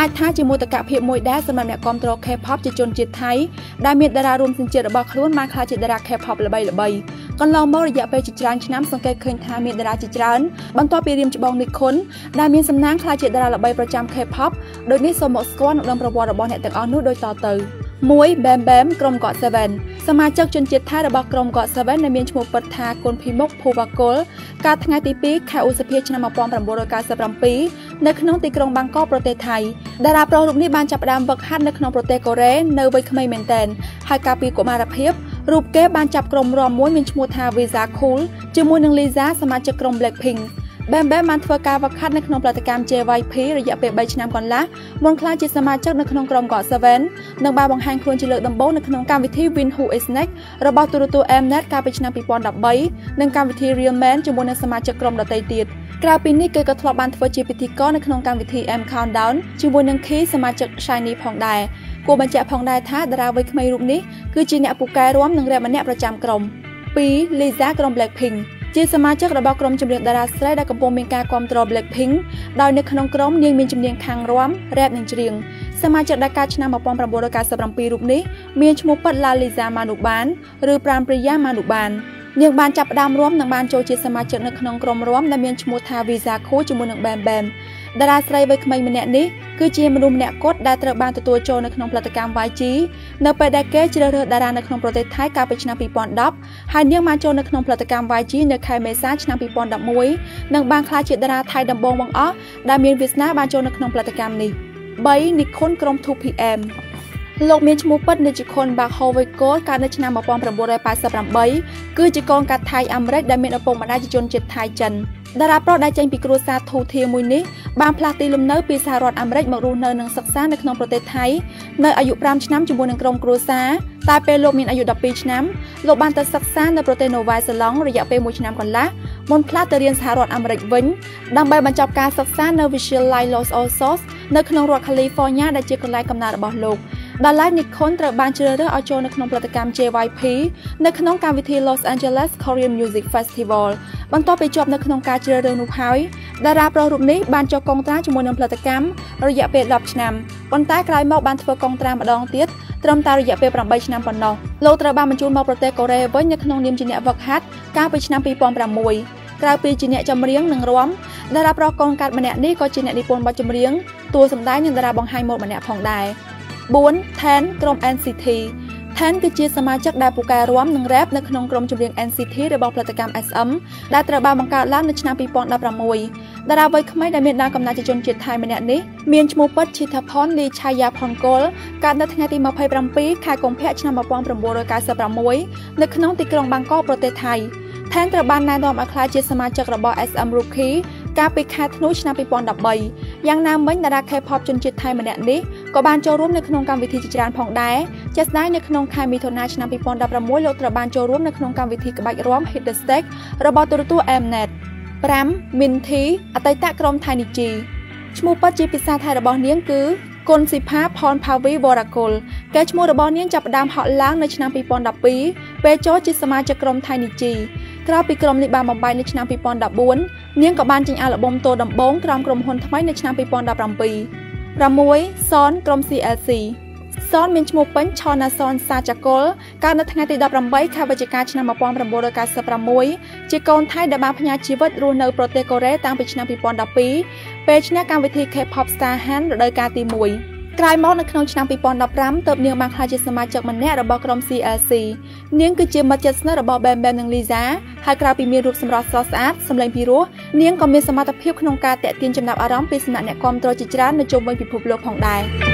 អាចថាជាមោទកភាពមួយដែរសម្រាប់អ្នកគាំទ្រ K-pop ជាជនជាតិថៃដែលមានតារារួមសញ្ជាតិរបស់ខ្លួនបានក្លាយជាតារា K-pop ល្បីៗកន្លងមករយៈពេលជាច្រើនឆ្នាំសង្កេតឃើញថាមានតារាជាច្រើនបន្ទាប់ពីរៀមច្បងនិខុនដែលមានសំណាងក្លាយជាតារាល្បីប្រចាំ K-pop ដូចនេះសូមមកស្គាល់និងដឹងប្រវត្តិរបស់អ្នកទាំងអស់នោះដូចតទៅ 1. Bam Bam ក្រុម GOT7 សមាជិកជនជាតិថៃរបស់ក្រុម GOT7 ដែលមានឈ្មោះពិតថាគុណភីមុខភូវ៉ាកុលកាលថ្ងៃទី 2 ខែឧសភាឆ្នាំ 1997 នៅក្នុងទីក្រុងបាងកកប្រទេសថៃតារាប្រុសរូបនេះបានចាប់ផ្ដើមវឹកហាត់នៅក្នុងប្រទេសកូរ៉េនៅវ័យក្មេងមែនទែនហើយកាលពីកុមារភាពរូបគេបានចាប់ក្រុមរាំមួយមានឈ្មោះថា Visa Cool ជាមួយនឹង Lisa សមាជិកក្រុម Blackpink Bam Bam បានធ្វើការវឹកហាត់នៅក្នុងផលិតកម្ម JYP រយៈពេល 3 ឆ្នាំកន្លះមុនក្លាយជាសមាជិកនៅក្នុងក្រុម GOT7 និងបានបង្ហាញខ្លួនជាលើកដំបូងនៅក្នុងកម្មវិធី Win Who Is Next របស់ទូរទស្សន៍ Mnet កាលពីឆ្នាំ 2013 និងកម្មវិធី Real Man ជាមួយនឹងសមាជិកក្រុមដទៃទៀតក្រៅពីនេះគេក៏ធ្លាប់បានធ្វើជាពិធីករនៅក្នុងកម្មវិធី M Countdown ជាមួយនឹង Key សមាជិក Shiny ផងដែរគួរបញ្ជាក់ផងដែរថាតារាវ័យក្មេងរូបនេះគឺជាអ្នកពូកែរាំនិងរ៉េបម្នាក់ប្រចាំក្រុម 2. Lisa ក្រុម Blackpinkជាសមាជិករបស់ក្រុមចម្រៀងតារាស្រីដែលកំពុងមានការគាំទ្រ Blackpink ដោយនៅក្នុងក្រុមនាងមានជំនាញខាងរាំ rap និងច្រៀងសមាជិកដែលកើតឆ្នាំ 1997 រូបនេះមានឈ្មោះពិត Lisa Manuban ឬ Pranpriya Manuban នាងបានចាប់ផ្ដើមរាំនិងបានចូលជាសមាជិកនៅក្នុងក្រុមរាំដែលមានឈ្មោះថា Visa Cool ជាមួយនឹង Bam Bam តារាស្រីវ័យក្មេងម្នាក់នេះគឺជាមនុស្សម្នាក់គត់ដែលត្រូវបានទទួលចូលនៅក្នុងផលិតកម្ម YG នៅពេលដែលគេជ្រើសរើសតារានៅក្នុងប្រទេសថៃកាលពីឆ្នាំ 2010 ហើយនាងបានចូលនៅក្នុងផលិតកម្ម YG នៅខែមេសាឆ្នាំ 2011 និងបានក្លាយជាតារាថៃដំបូងបង្អស់ដែលមានវាសនាបានចូលនៅក្នុងផលិតកម្មនេះ 3. និខុនក្រុម 2PM លោកមានឈ្មោះពិតនិជខុនបាខូវៃកូលកើតនៅឆ្នាំ 1988 គឺជាកូនកាត់ថៃអាមេរិកដែលមានឪពុកម្ដាយជាជនជាតិថៃចិនតារាប្រុសដែលចេញពីគ្រួសារធូធាមួយនេះបានផ្លាស់ទីលំនៅពីសហរដ្ឋអាមេរិកមករស់នៅនិងសិក្សានៅក្នុងប្រទេសថៃនៅអាយុ 5 ឆ្នាំជាមួយនឹងក្រុមគ្រួសារតែពេលលោកមានអាយុ 12 ឆ្នាំលោកបានទៅសិក្សានៅប្រទេសនូវែលសេឡង់រយៈពេល 1 ឆ្នាំកន្លះមុនផ្លាស់ទៅរៀនសហរដ្ឋអាមេរិកវិញដើម្បីបញ្ចប់ការសិក្សានៅវិទ្យាល័យ Los Altos នៅក្នុងរដ្ឋ California ដែលជាកន្លែងកំណើតរបស់លោកដែលឡៃនិខុនត្រូវបានជ្រើសរើសឲ្យចូលនៅក្នុងផលិតកម្ម JYP នៅក្នុងកម្មវិធី Los Angeles Korean Music Festival បន្ទាប់ពីជាប់នៅក្នុងការជ្រើសរើសនោះហើយតារាប្រុសរូបនេះបានចុះកុងត្រាជាមួយនឹងផលិតកម្មរយៈពេល 10 ឆ្នាំប៉ុន្តែក្រោយមកបានធ្វើកុងត្រាម្ដងទៀតត្រឹមតែរយៈពេល 8 ឆ្នាំប៉ុណ្ណោះលោកត្រូវបានបញ្ជូនមកប្រទេសកូរ៉េវិញនៅក្នុងនាមជាអ្នកវឹកហាត់កាលពីឆ្នាំ 2006 ក្រៅពីជាអ្នកចម្រៀងនិងរាំតារាប្រុសកូនកាត់ម្នាក់នេះក៏ជាអ្នកនិពន្ធបទចម្រៀងតួសម្ដែងនិងតារាបង្ហាញម៉ូដម្នាក់ផងដែរ 4. Ten ក្រុម NCT Ten គឺជាសមាជិកដែលពូកែរាំនិងរ៉េបនៅក្នុងក្រុមចម្រៀង NCT របស់ផលិតកម្ម SM ដែលត្រូវបានបង្កើតឡើងនៅឆ្នាំ 2016 តារាវ័យក្មេងដែលមានដើមកំណើតជាជនជាតិថៃម្នាក់នេះមានឈ្មោះពិតឈីថាផុនលីឆាយ៉ាផុនកុលកើតនៅថ្ងៃទី 27 ខែកុម្ភៈឆ្នាំ 1996 នៅក្នុងទីក្រុងបាងកកប្រទេសថៃ Ten ត្រូវបានណែនាំឲ្យក្លាយជាសមាជិករបស់ SM Rookie កាលពីខែធ្នូឆ្នាំ 2013 យ៉ាងណាមិញតារា K-pop ជនជាតិថៃម្នាក់នេះក៏បានចូលរួមនៅក្នុងកម្មវិធីជាច្រើនផងដែរជាក់ស្ដែងនៅក្នុងខែមិថុនាឆ្នាំ 2016 លោកត្រូវបានចូលរួមនៅក្នុងកម្មវិធីក្បាច់រាំ Hit the Stage របស់ទូរទស្សន៍ Mnet 5. Minty អតីតក្រុម Tiny G ឈ្មោះពិតជាភាសាថៃរបស់នាងគឺគុណសិផាផនផាវីវរកុលកែឈ្មោះរបស់នាងចាប់ផ្ដើមហក់ឡើងនៅឆ្នាំ 2012 ពេលចូលជាសមាជិកក្រុម Tiny G ក្រោយពីក្រុមនេះបានបំបែកនៅឆ្នាំ 2014 នាងក៏បានចេញអាល់ប៊ុមតូដំបូងក្រោមក្រុមហ៊ុនថ្មីនៅឆ្នាំ 2017 6. សនក្រុម CLC សនមានឈ្មោះពេញឆណាសនសាចាកុលកើតនៅថ្ងៃទី 18 ខែវិច្ឆិកាឆ្នាំ 1996 ជាកូនថៃដែលបានផ្ញើជីវិតរស់នៅប្រទេសកូរ៉េតាំងពីឆ្នាំ 2012 ពេលឈ្នះកម្មវិធី K-pop Star Han រដូវកាលទី 1 ក្រោយមកនៅក្នុងឆ្នាំ 2015 ទើបនាងបានក្លាយជាសមាជិកម្នាក់របស់ក្រុម CLC នាងគឺជាមិត្តជិតស្និទ្ធរបស់ Bam Bam និង Lisa ហើយក្រៅពីមានរូបសម្រស់ស្រស់ស្អាតសម្លេងពីរោះនាងក៏មានសមត្ថភាពក្នុងការទាក់ទាញចំណាប់អារម្មណ៍ពីសំណាក់អ្នកគាំទ្រជាច្រើននៅជុំវិញពិភពលោកផងដែរ